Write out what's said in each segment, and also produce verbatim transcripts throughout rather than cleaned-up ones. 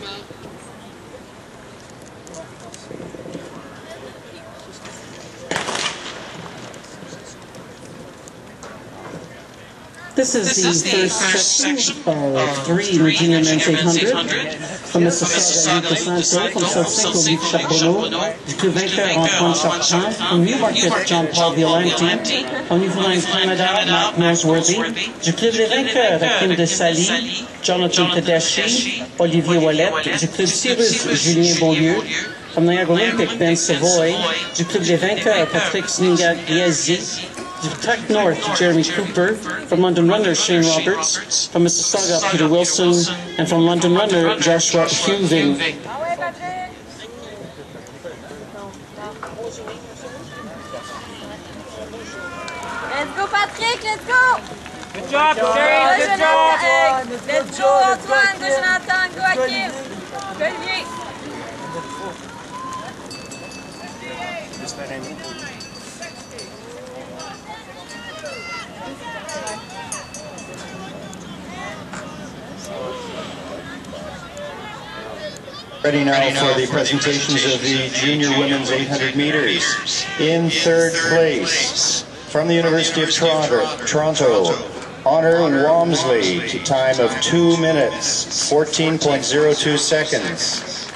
This is This the is the first first section section of three in the Junior Men's eight hundred. From Mississauga, Luc DeSanto. From South Central, Luc Charbonneau. Du Club vainqueur, Antoine Chartrand. From Newmarket, John-Paul Violante. From Newfoundland, Canada, Mark Noseworthy. Du Club des vainqueurs, Hakim de Sally. Jonathan Tedeschi. Olivier Ouellette. Du Club Cyrus, Julien Beaulieu. From Niagara Olympic, Ben Savoy. Du Club des vainqueurs, Patrick Sninga-Griazi. Track North, Jeremy Cooper. From London Runner, Shane Roberts. From Mississauga, Peter Wilson. And from London Runner, Joshua Huving. Let's go, Patrick, let's go! Good job, Jerry, good job! Let's go, Antoine, go, Jonathan, go, Hakim! Go, Olivier! Ready now for the presentations of the junior women's eight hundred meters. In third place, from the University of Toronto, Toronto, Honor Walmsley, to time of two minutes, fourteen point zero two seconds.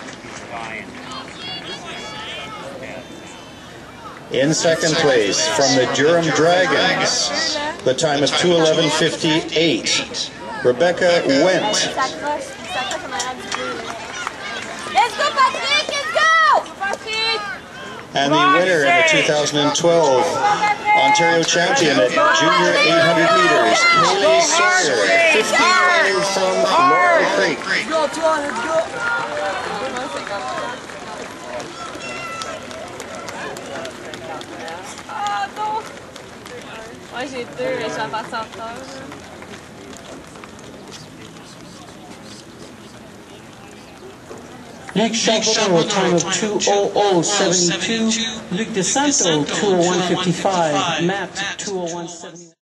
In second place, from the Durham Dragons, the time of two eleven fifty-eight, Rebecca Wendt. Let's go, Patrick, let's go! Patrick! And the winner in the two thousand twelve Ontario champion at junior eight hundred meters, Kaylee Sawyer, fifteen meters from Laurel Creek. Let's go, Antoine, let's go! Ah non! Ouais, j'ai deux, mais je suis en partie en retard. Luc Charbonneau, time of two oh oh seventy-two. Luc DeSanto, two oh one fifty-five. Matt, two oh one seventy-one.